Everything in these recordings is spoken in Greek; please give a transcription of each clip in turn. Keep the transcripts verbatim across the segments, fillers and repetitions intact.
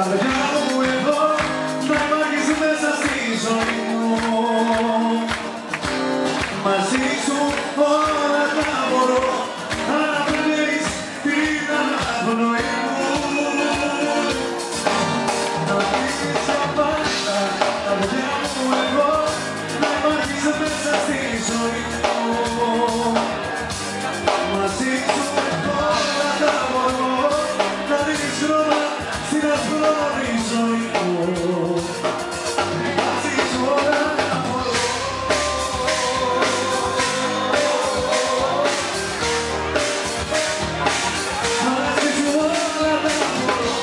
παιδιά μου εδώ να υπάρχεις μέσα στη ζωή μου. Μαζί σου όλα τα μπορώ, αλλά παίρνεις την αναπνοή μου. Να πεις τα πάντα, τα παιδιά μου εδώ να υπάρχεις μέσα στη ζωή μου. Μαζί σου όλα τα μπορώ, να δίνεις χρώμα στην ασπρόμαυρη ζωή μου. Μαζί σου όλα τα μπορώ. Μαζί σου όλα τα μπορώ.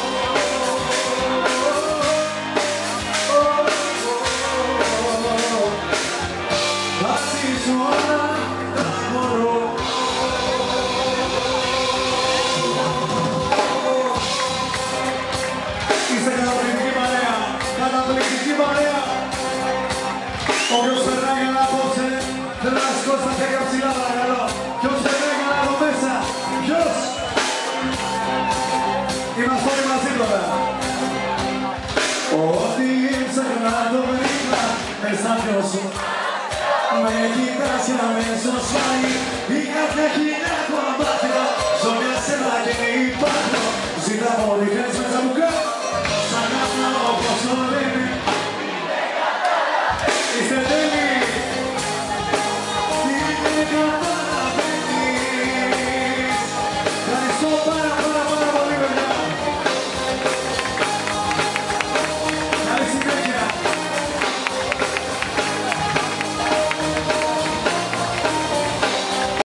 Μαζί σου όλα τα μπορώ. Είστε καταπληκτική παρέα, καταπληκτική παρέα. Όποιος περνάει καλά απόψε, θέλω να σηκώσει τα χέρια ψηλά παρακαλώ. Ποιος περνάει καλά εδώ μέσα, ποιος? Είμαστε όλοι μαζί τώρα. Ό,τι ψάχνω το βρήκα μες στα δυο σου. Με κοιτάς και αμέσως πάει η καρδιά χιλιά κομμάτια. Ζω μια σένα και μη υπάρχω, ζητάω ό,τι